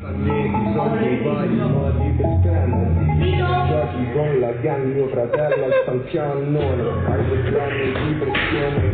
Soldi vari modi per spenderli. Giochi con la gang, mio fratello al campione. Hai 2 anni di pressione